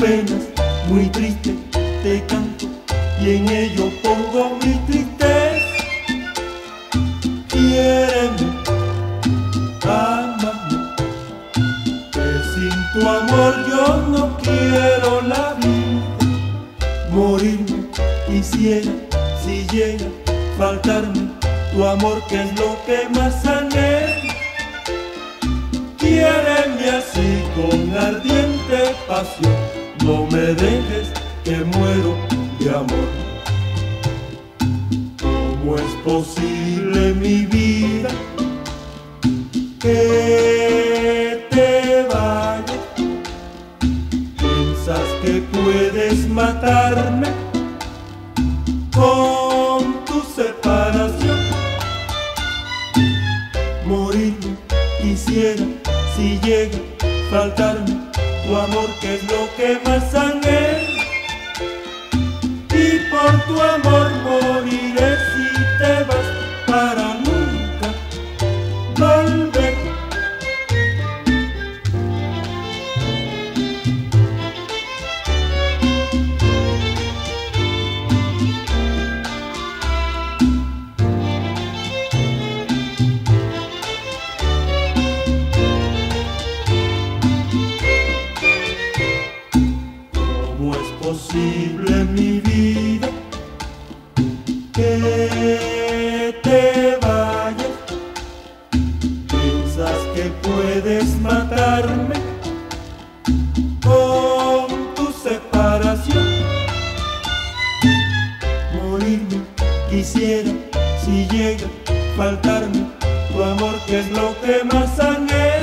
penas, muy triste te canto y en ello pongo mi tristeza. Quiéreme, ámame, que sin tu amor yo no quiero la vida. Morirme quisiera si llega a faltarme tu amor, que es lo que más anhelo. Quiéreme así con ardiente pasión, no me dejes que muero de amor. ¿Cómo es posible mi vida que te vayas? ¿Piensas que puedes matarme con tu separación? Morirme quisiera si llega a faltarme tu amor, que es lo que más anhelo. Y por tu amor moriré si te vas para nunca volver. Posible mi vida que te vayas. Piensas que puedes matarme con tu separación. Morirme quisiera si llega a faltarme tu amor, que es lo que más anhelo.